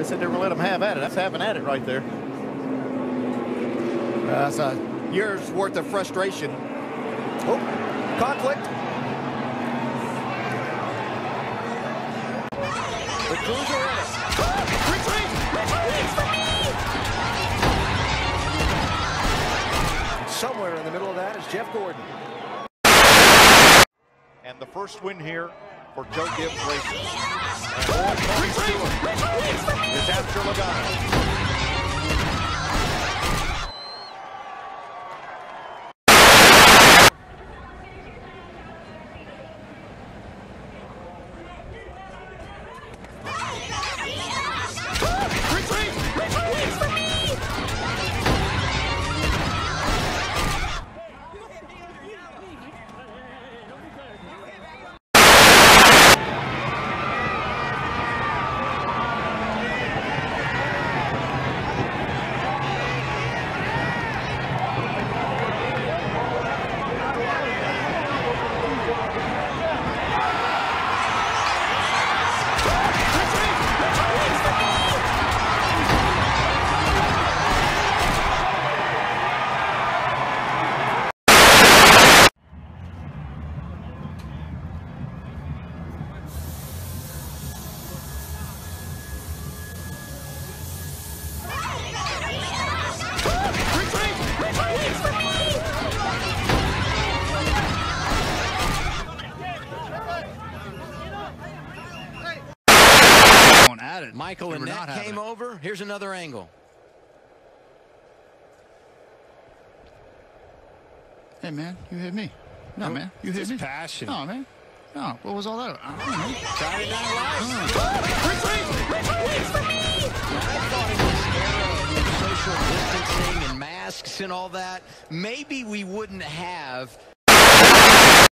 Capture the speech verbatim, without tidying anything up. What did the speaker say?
said they were going to let them have at it. That's having at it right there. Uh, that's a year's worth of frustration. Oh, conflict. The cruiser in it. Retreat! Retreat for me! Somewhere in the middle of that is Jeff Gordon. And the first win here for Joe Gibbs Racing. And boy, Stewart is after Logano. Michael and Net came over. Here's another angle. Hey, man, you hit me. No, man, you hit me. Passion. No, man. No, what was all that? I don't know. Friday Night Lights. Uh. I thought in this era of social distancing and masks and all that, maybe we wouldn't have